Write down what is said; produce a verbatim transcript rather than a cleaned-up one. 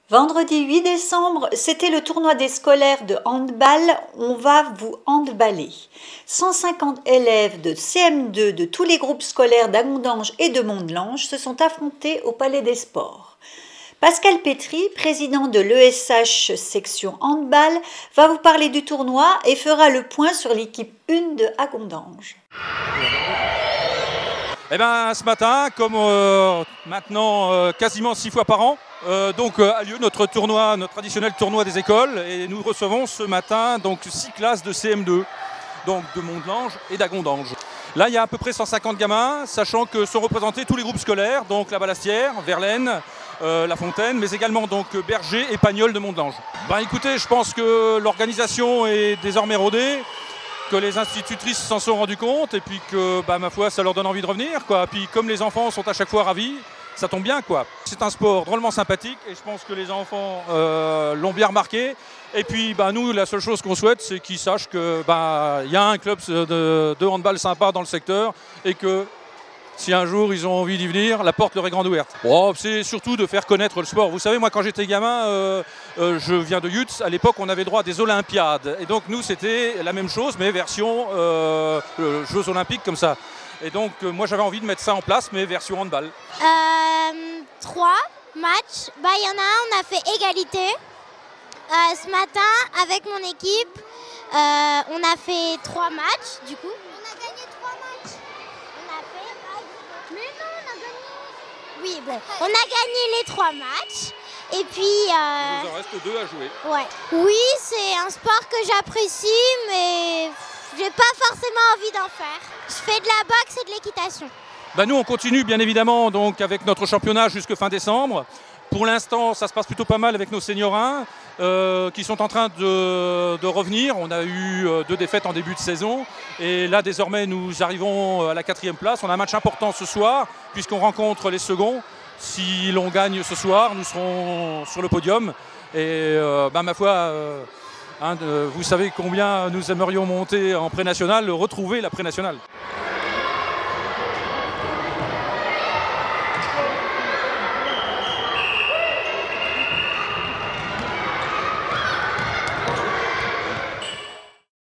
Vendredi huit décembre, c'était le tournoi des scolaires de handball. On va vous handballer. cent cinquante élèves de C M deux de tous les groupes scolaires d'Agondange et de Mondelange se sont affrontés au Palais des Sports. Pascal Pétry, président de l'E S H section handball, va vous parler du tournoi et fera le point sur l'équipe un de Agondange. Eh ben, ce matin, comme euh, maintenant euh, quasiment six fois par an, euh, donc euh, a lieu notre tournoi, notre traditionnel tournoi des écoles, et nous recevons ce matin donc six classes de C M deux, donc de Mondelange et d'Agondange. Là, il y a à peu près cent cinquante gamins, sachant que sont représentés tous les groupes scolaires, donc la Ballastière, Verlaine, euh, La Fontaine, mais également donc Berger et Pagnol de Mondelange. Ben, écoutez, je pense que l'organisation est désormais rodée, que les institutrices s'en sont rendues compte et puis que, bah, ma foi, ça leur donne envie de revenir, quoi. Puis comme les enfants sont à chaque fois ravis, ça tombe bien, quoi. C'est un sport drôlement sympathique et je pense que les enfants euh, l'ont bien remarqué. Et puis, bah, nous, la seule chose qu'on souhaite, c'est qu'ils sachent qu'il bah, y a un club de, de handball sympa dans le secteur et que si un jour ils ont envie d'y venir, la porte leur est grande ouverte. Bon, c'est surtout de faire connaître le sport. Vous savez, moi quand j'étais gamin, euh, euh, je viens de Yutz, à l'époque on avait droit à des Olympiades. Et donc nous c'était la même chose, mais version euh, euh, Jeux Olympiques comme ça. Et donc euh, moi j'avais envie de mettre ça en place, mais version handball. Euh, trois matchs, bah, il y en a un, on a fait égalité. Euh, ce matin, avec mon équipe, euh, on a fait trois matchs du coup. Oui, bon, on a gagné les trois matchs et puis... Euh... Il nous en reste deux à jouer. Ouais. Oui, c'est un sport que j'apprécie, mais j'ai pas forcément envie d'en faire. Je fais de la boxe et de l'équitation. Bah, nous, on continue bien évidemment donc, avec notre championnat jusqu'à fin décembre. Pour l'instant, ça se passe plutôt pas mal avec nos seniors un euh, qui sont en train de, de revenir. On a eu euh, deux défaites en début de saison. Et là, désormais, nous arrivons à la quatrième place. On a un match important ce soir, puisqu'on rencontre les seconds. Si l'on gagne ce soir, nous serons sur le podium. Et euh, bah, ma foi, euh, hein, de, vous savez combien nous aimerions monter en pré-national, retrouver la pré-nationale.